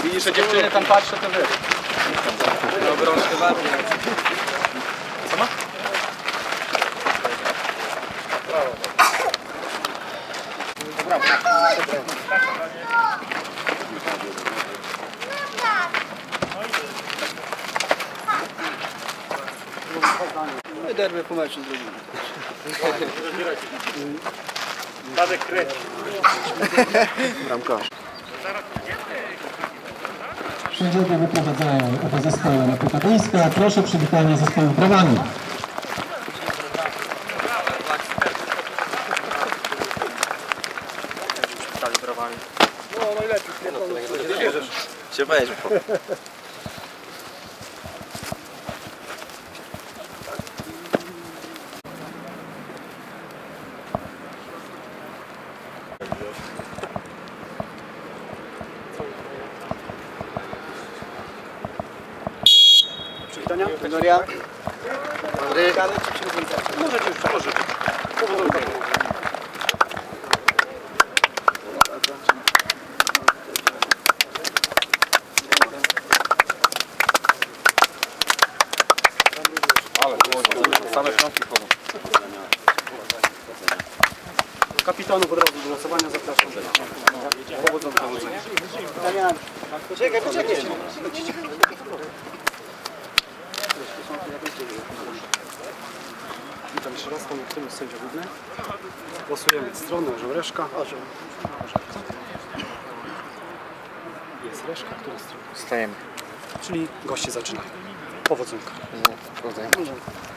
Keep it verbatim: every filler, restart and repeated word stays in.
Widzisz, że dziewczyny tam patrzą, to wiesz. Obrączkę ładnie. Co ma? Brawo. My derby po meczu zrobimy. Tadek kręci. Bramkarz. Sędziowie wyprowadzają oba zespoły na płytę boiska. Proszę o przywitanie zespołu brawami. No najlepiej. Się weźmie. Przywitania? Tegoria. Andrzej. Możecie już, możecie. Powodzonka. Ale same piątki chodzą. Kapitanów od razu do głosowania zapraszam. Powodzonka. Poczekaj, poczekaj. Witam jeszcze raz, pan Martyniuk, sędzia główny. Głosujemy stronę Orzeł Reszka. Jest Reszka, która strona? Stajemy. Czyli goście zaczynają. Powodzonka. Powodzenia.